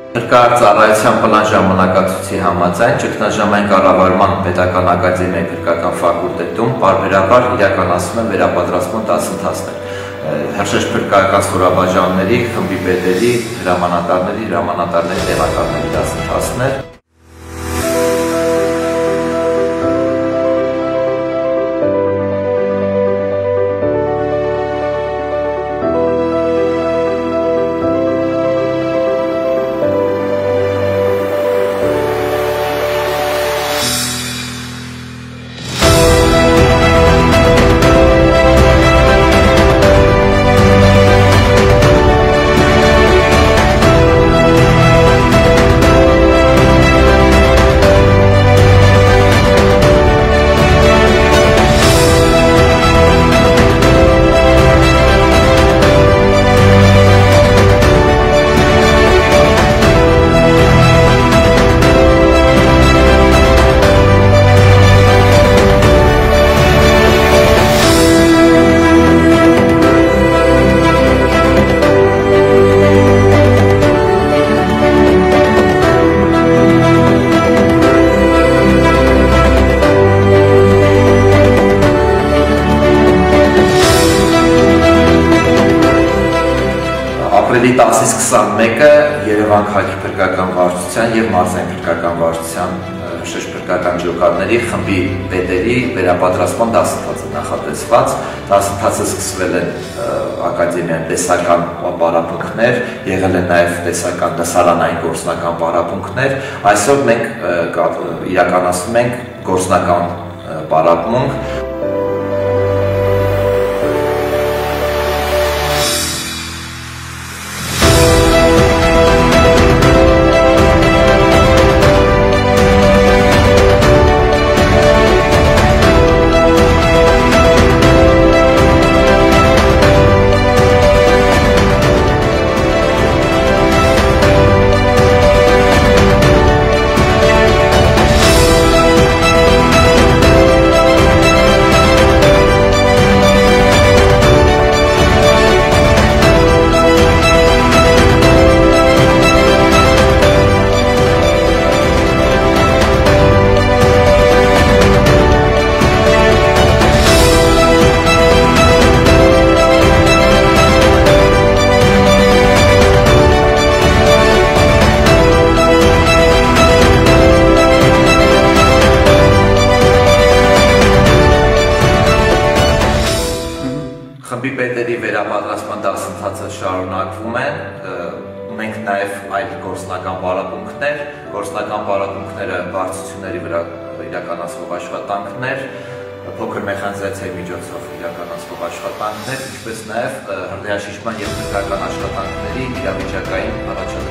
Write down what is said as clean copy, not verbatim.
Փրկարարության պլան ժամանակացույցի համաձայն ճգնաժամային կառավարման պետական ակադեմիայի փրկական ֆակուլտետում պարբերաբար իրականացվում են վերապատրաստման դասընթացներ։ Հրշեջ փրկական ստորաբաժանումների, խմբի պետերի, հրամանատարների տեղակալների դասընթացներ։ Ապրիլի 10-ից 21-ը Երևան քաղաքի փրկական վարչության և մարզային փրկական վարչության շրջփրկական ջոկատների խմբի պետերի վերապատրաստման դասընթացը նախատեսված։ Դասընթացը սկսվել են ակադեմիայում տեսական պարապմունքներ, եղել են նաև տեսական դասարանային գործնական պարապմունքներ։ Այսօր մենք իրականացնում ենք գործնական պարապմունք։ Խմբի պետերի վերապատրաստման դասընթացը շարունակվում է, ունենք նաև այլ գործնական պարապմունքներ, գործնական պարապմունքները վարչությունների վրա իրականացվող աշխատանքներ, փոքր մեխանիզացիայի միջոցով իրականացվող աշխատանքներ, ինչպես նաև հրդեհաշիջման և փրկական աշխատանքների իրավիճակային առաջադրանքներ։